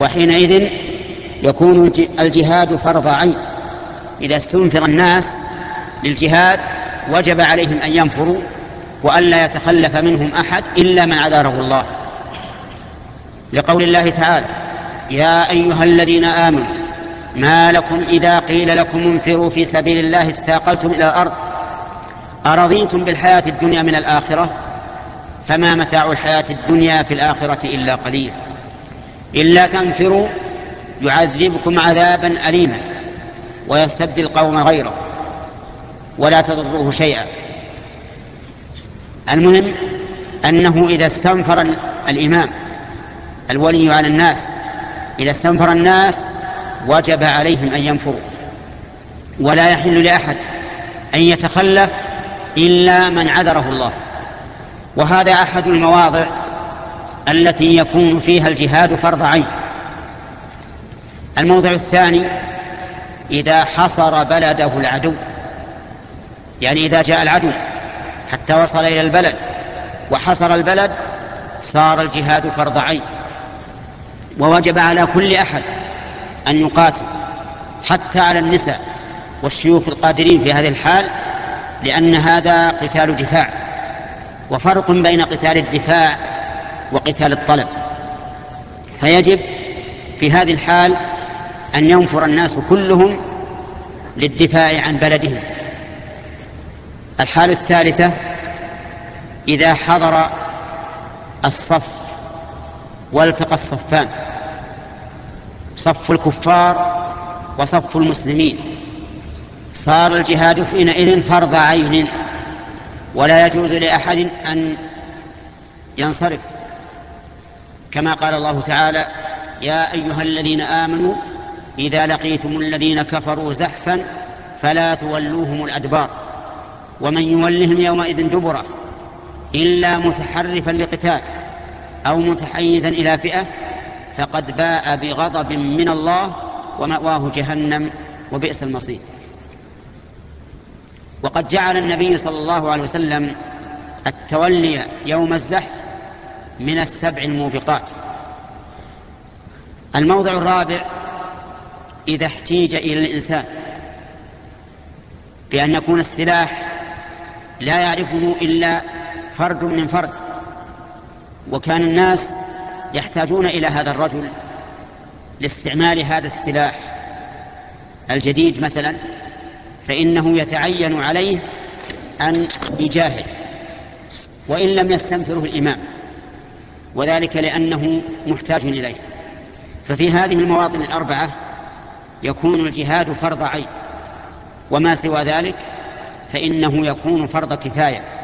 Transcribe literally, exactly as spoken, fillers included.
وحينئذ يكون الجهاد فرض عين. إذا استنفر الناس للجهاد وجب عليهم أن ينفروا وأن لا يتخلف منهم أحد إلا من عذره الله، لقول الله تعالى: يا أيها الذين آمنوا ما لكم إذا قيل لكم انفروا في سبيل الله اثاقلتم إلى الأرض أرضيتم بالحياة الدنيا من الآخرة فما متاع الحياة الدنيا في الآخرة إلا قليل إلا تنفروا يعذبكم عذابا أليما ويستبدل قوم غيره ولا تضروه شيئا. المهم أنه إذا استنفر الإمام الولي على الناس إذا استنفر الناس وجب عليهم أن ينفروا، ولا يحل لأحد أن يتخلف إلا من عذره الله. وهذا أحد المواضع التي يكون فيها الجهاد فرض عين. الموضع الثاني: إذا حصر بلده العدو، يعني إذا جاء العدو حتى وصل إلى البلد وحصر البلد صار الجهاد فرض عين، ووجب على كل أحد أن يقاتل، حتى على النساء والشيوخ القادرين في هذه الحال، لأن هذا قتال دفاع، وفرق بين قتال الدفاع وقتال الطلب. فيجب في هذه الحال أن ينفر الناس كلهم للدفاع عن بلدهم. الحالة الثالثة: إذا حضر الصف والتقى الصفان، صف الكفار وصف المسلمين، صار الجهاد حينئذ فرض عين، ولا يجوز لأحد أن ينصرف، كما قال الله تعالى: يا أيها الذين آمنوا إذا لقيتم الذين كفروا زحفا فلا تولوهم الأدبار ومن يولهم يومئذ دبره إلا متحرفا لقتال أو متحيزا إلى فئة فقد باء بغضب من الله ومأواه جهنم وبئس المصير. وقد جعل النبي صلى الله عليه وسلم التولي يوم الزحف من السبع الموبقات. الموضع الرابع: إذا احتيج إلى الإنسان بأن يكون السلاح لا يعرفه إلا فرد من فرد، وكان الناس يحتاجون إلى هذا الرجل لاستعمال هذا السلاح الجديد مثلا، فإنه يتعين عليه أن يجاهد وإن لم يستنفره الإمام، وذلك لأنه محتاج إليه. ففي هذه المواطن الأربعة يكون الجهاد فرض عين، وما سوى ذلك فإنه يكون فرض كفاية.